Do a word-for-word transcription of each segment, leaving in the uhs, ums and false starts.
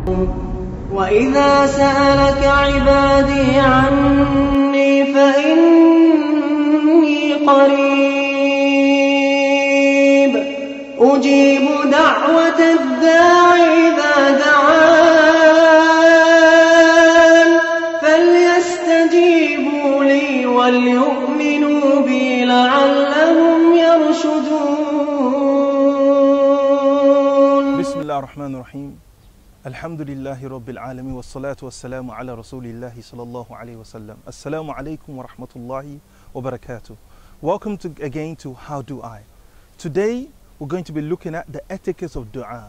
وإذا سألك عبادي عني فإني قريب أجيب دعوة الداع إذا دعان فليستجيبوا لي وليؤمنوا بي لعلهم يرشدون. بسم الله الرحمن الرحيم. الحمد لله رب العالمين والصلاة والسلام على رسول الله صلى الله عليه وسلم. Assalamu alaikum wa rahmatullahi wa barakatuh. Welcome to, again to How Do I? Today we're going to be looking at the etiquettes of dua,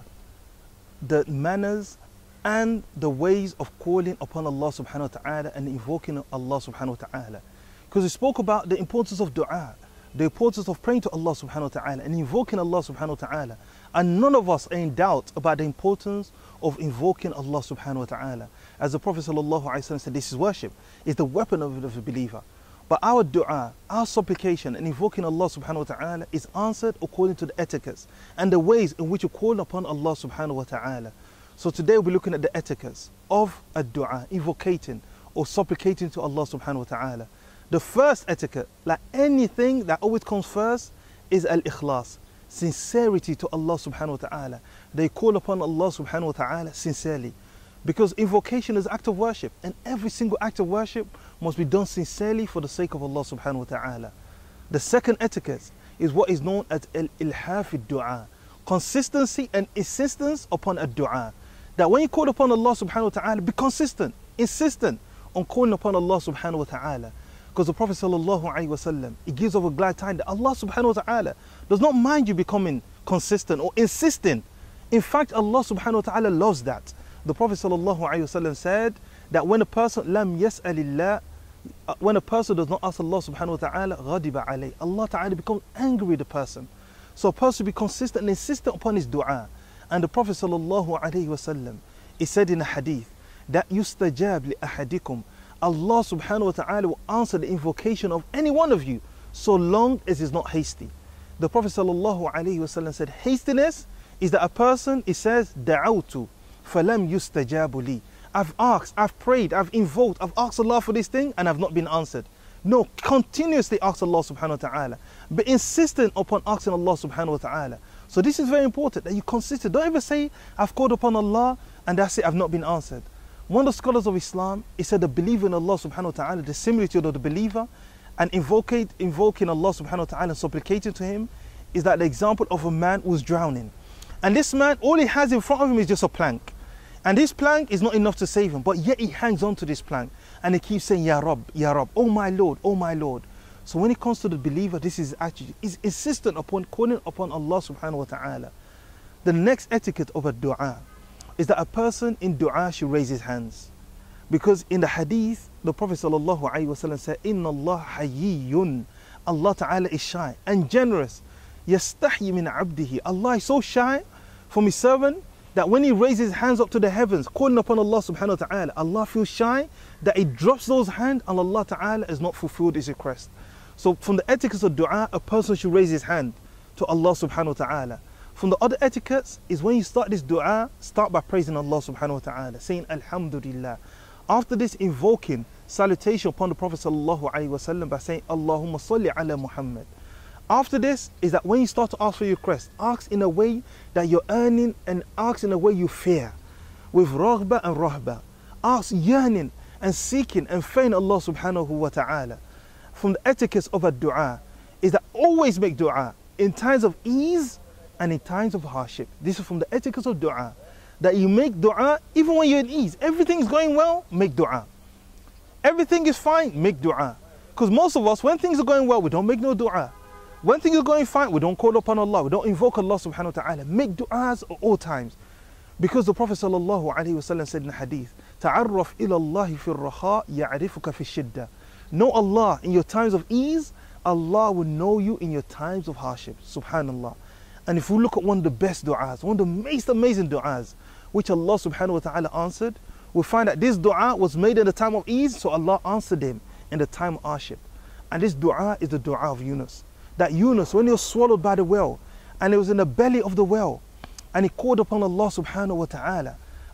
the manners and the ways of calling upon Allah subhanahu wa ta'ala and invoking Allah subhanahu wa ta'ala. Because we spoke about the importance of dua, the importance of praying to Allah subhanahu wa ta'ala and invoking Allah subhanahu wa ta'ala. And none of us are in doubt about the importance of invoking Allah subhanahu wa ta'ala. As the Prophet sallallahu alaihi wasallam said, this is worship, it's the weapon of the believer. But our dua, our supplication and invoking Allah subhanahu wa ta'ala is answered according to the etiquettes and the ways in which you call upon Allah subhanahu wa ta'ala. So today we'll be looking at the etiquettes of a dua, invocating or supplicating to Allah subhanahu wa ta'ala. The first etiquette, like anything that always comes first, is al-ikhlas, sincerity to Allah subhanahu wa ta'ala. They call upon Allah subhanahu wa ta'ala sincerely. Because invocation is an act of worship, and every single act of worship must be done sincerely for the sake of Allah subhanahu wa ta'ala. The second etiquette is what is known as al-ilhaf ad-du'a, consistency and insistence upon a dua. That when you call upon Allah subhanahu wa ta'ala, be consistent, insistent on calling upon Allah subhanahu wa ta'ala. Because the Prophet sallallahu alaihi wasallam, he gives us a glad time that Allah subhanahu wa ta'ala does not mind you becoming consistent or insistent. In fact, Allah subhanahu wa ta'ala loves that. The Prophet sallallahu alaihi wasallam said that when a person lam yas'alillah, when a person does not ask Allah subhanahu wa ta'ala, ghadiba alayh, Allah ta'ala becomes angry with the person. So a person be consistent and insistent upon his dua. And the Prophet sallallahu alaihi wasallam, he said in a hadith that yustajab li ahadikum, Allah subhanahu wa ta'ala will answer the invocation of any one of you so long as it's not hasty. The Prophet sallallahu alaihi wasallam said hastiness is that a person, he says, da'awtu falam yustajabu li. I've asked, I've prayed, I've invoked, I've asked Allah for this thing and I've not been answered. No, continuously ask Allah subhanahu wa ta'ala. Be insistent upon asking Allah subhanahu wa ta'ala. So this is very important that you consistent. Don't ever say, I've called upon Allah and that's it, I've not been answered. One of the scholars of Islam, he said the believer in Allah subhanahu wa ta'ala, the similitude of the believer and invocate, invoking Allah subhanahu wa ta'ala and supplicating to him is that the example of a man who's drowning. And this man, all he has in front of him is just a plank. And this plank is not enough to save him, but yet he hangs on to this plank and he keeps saying, Ya Rabb, Ya Rabb, oh my Lord, oh my Lord. So when it comes to the believer, this is actually, is insistent upon calling upon Allah subhanahu wa ta'ala. The next etiquette of a dua is that a person in dua should raise his hands. Because in the hadith, the Prophet sallallahu alaihi wasallam said, Inna Allah hayyun. Allah ta'ala is shy and generous. Yastahyi min abdihi. Allah is so shy from his servant that when he raises his hands up to the heavens, calling upon Allah subhanahu wa ta'ala, Allah feels shy that he drops those hands and Allah ta'ala has not fulfilled his request. So from the etiquettes of dua, a person should raise his hand to Allah subhanahu wa ta'ala. From the other etiquettes is when you start this dua, start by praising Allah subhanahu wa ta'ala, saying Alhamdulillah. After this, invoking salutation upon the Prophet sallallahu alaihi wasallam by saying Allahumma salli ala Muhammad. After this is that when you start to ask for your request, ask in a way that you're earning and ask in a way you fear. With raghba and rahba. Ask yearning and seeking and fearing Allah subhanahu wa ta'ala. From the etiquettes of a dua is that always make dua in times of ease and in times of hardship. This is from the etiquettes of dua. That you make dua even when you're in ease. Everything is going well, make dua. Everything is fine, make dua. Because most of us, when things are going well, we don't make no dua. When things are going fine, we don't call upon Allah, we don't invoke Allah subhanahu wa ta'ala. Make du'as at all times. Because the Prophet sallallahu alaihi wasallam said in the hadith, Ta'arraf ila Allahi fi ar-raha ya'rifuka fi shidda. Know Allah in your times of ease, Allah will know you in your times of hardship. Subhanallah. And if we look at one of the best du'as, one of the most amazing du'as, which Allah subhanahu wa ta'ala answered, we find that this dua was made in the time of ease, so Allah answered him in the time of hardship. And this dua is the dua of Yunus. That Yunus, when he was swallowed by the whale, and he was in the belly of the whale, and he called upon Allah subhanahu wa ta'ala,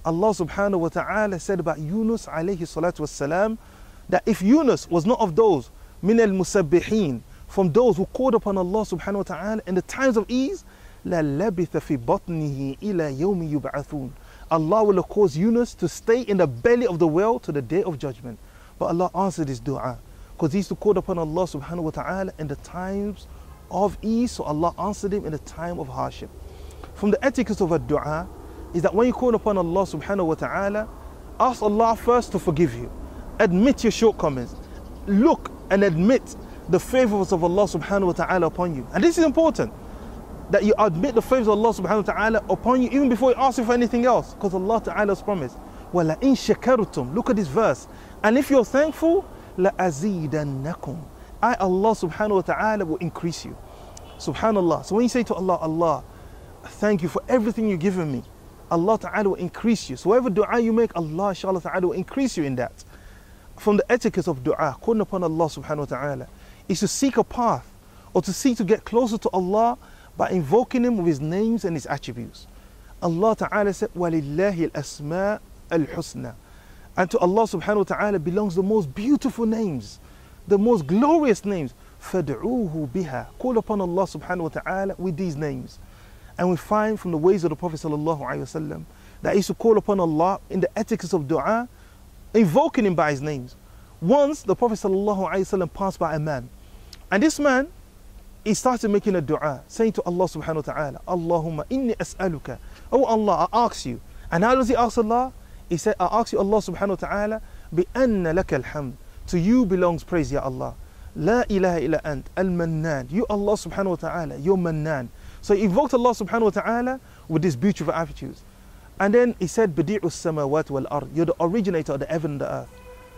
Allah subhanahu wa ta'ala said about Yunus alayhi salatu wassalam, that if Yunus was not of those min al-musabbihin, from those who called upon Allah subhanahu wa ta'ala in the times of ease, la labitha fi batnihi ila yawmi yub'athun. Allah will have caused Yunus to stay in the belly of the whale to the day of judgment. But Allah answered his dua, because he used to call upon Allah subhanahu wa ta'ala in the times of ease, so Allah answered him in the time of hardship. From the etiquette of a dua is that when you call upon Allah subhanahu wa ta'ala, ask Allah first to forgive you. Admit your shortcomings. Look and admit the favors of Allah subhanahu wa ta'ala upon you. And this is important, that you admit the favors of Allah subhanahu wa ta'ala upon you even before you ask you for anything else, because Allah ta'ala has promised, وَلَئِن شَكَرْتُمْ. Look at this verse. And if you're thankful, لَأَزِيدَنَّكُمْ. I, Allah subhanahu wa ta'ala, will increase you. Subhanallah. So when you say to Allah, Allah, thank you for everything you've given me, Allah ta'ala will increase you. So whatever dua you make, Allah inshallah ta'ala will increase you in that. From the etiquette of dua, calling upon Allah subhanahu wa ta'ala, is to seek a path or to seek to get closer to Allah by invoking Him with His names and His attributes. Allah ta'ala said, وَلِلَّهِ الْأَسْمَاءُ الْحُسْنَى. And to Allah subhanahu wa ta'ala belongs the most beautiful names, the most glorious names. فَدْعُوهُ بِهَا. Call upon Allah subhanahu wa ta'ala with these names. And we find from the ways of the Prophet sallallahu alaihi wasallam that he used to call upon Allah in the etiquette of dua, invoking Him by His names. Once the Prophet sallallahu alaihi wasallam passed by a man, and this man, he started making a dua, saying to Allah subhanahu wa ta'ala, Allahumma inni as'aluka. Oh Allah, I ask you. And how does he ask Allah? He said, I ask you, Allah subhanahu wa ta'ala, bi anna laka alhamd. To you belongs praise, Ya Allah. La ilaha illa ant, al-mannan. You, Allah subhanahu wa ta'ala, you're mannan. So he invoked Allah subhanahu wa ta'ala with these beautiful attributes. And then he said, Badi'us samawat wal ard. You're the originator of the heaven and the earth.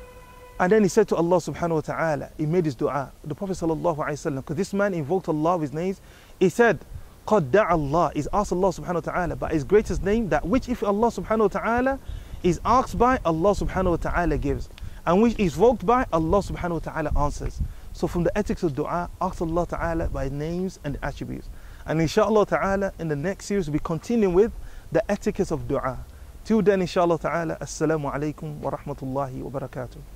And then he said to Allah subhanahu wa ta'ala, he made his dua. The Prophet sallallahu alayhi wa sallam, because this man invoked Allah with his names, he said, قَدْ دَعَ Allah. He's asked Allah subhanahu wa ta'ala by his greatest name, that which if Allah subhanahu wa ta'ala is asked by, Allah subhanahu wa ta'ala gives. And which is invoked by, Allah subhanahu wa ta'ala answers. So from the ethics of dua, ask Allah ta'ala by names and attributes. And inshallah ta'ala, in the next series, we'll be continuing with the etiquette of dua. Till then, inshallah ta'ala, assalamu alaikum wa rahmatullahi wa barakatuh.